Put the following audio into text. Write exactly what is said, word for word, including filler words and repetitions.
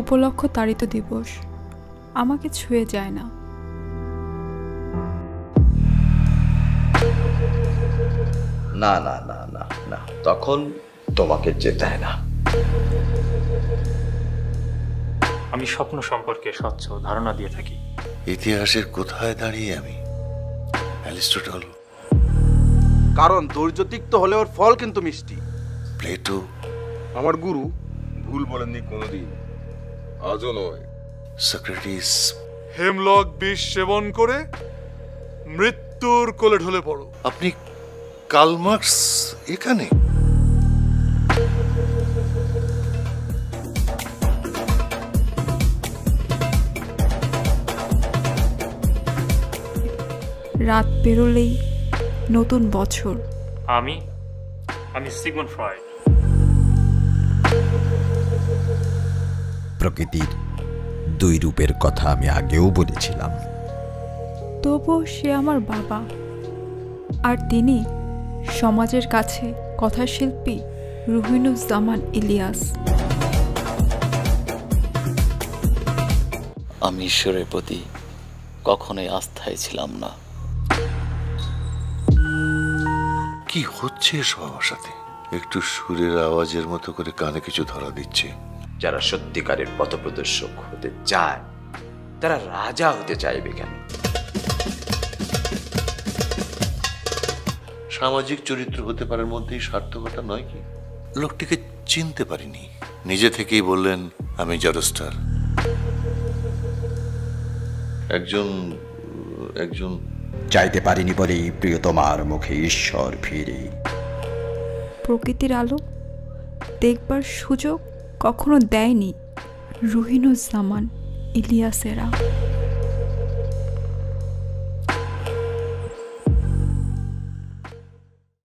উপলক্ষ তারিত দিবস আমাকে ছুঁয়ে যায় না। না না না না না তখন তোমাকে যেতে না। আমি স্বপ্ন সম্পর্কে স্বচ্ছ ধারণা দিয়ে থাকি। ইতিহাসের কোথায় দাঁড়িয়ে আমি? অ্যারিস্টটল। কারণ ধৈর্য তিক্ত হলে ওর ফল কিন্তু মিষ্টি। প্লেটো। আমার গুরু ভুল বলেননি কোনোদিন, আজও নয়। সক্রেটিস। হেমলক বিষ সেবন করে মৃত্যুর কোলে ঢলে পড়ো। আপনি কার্ল মার্কস এখানে? রাত পেরোলেই নতুন বছর। আমি আমি সিগমন্ড ফ্রয়েড। প্রকৃতির দুই রূপের কথা আমি আগেও বলেছিলাম। তবুও সে আমার বাবা, আর তিনি সমাজের কাছে কথাশিল্পী রুহিনুজ্জামান ইলিয়াস। আমি ঈশ্বরের প্রতি কখনোই আস্থায় ছিলাম না। কি হচ্ছে এসব আমার সাথে? একটু সুরের আওয়াজের মতো করে কানে কিছু ধরা দিচ্ছে। যারা সত্যিকারের পথপ্রদর্শক হতে চায় তারা রাজা হতে চাইবে কেন? সামাজিক চরিত্র হতে পারার মধ্যেই সার্থকতা নয় কি? লোকটিকে চিনতে পারিনি, নিজে থেকেই বললেন আমি জরস্টার। একজন একজন চাইতে পারিনি বলেই প্রিয়তমার মুখে ঈশ্বর ফিরে। প্রকৃতির আলো দেখবার সুযোগ কখনো দেয়নি রুহিনুজ্জামান ইলিয়াসেরা।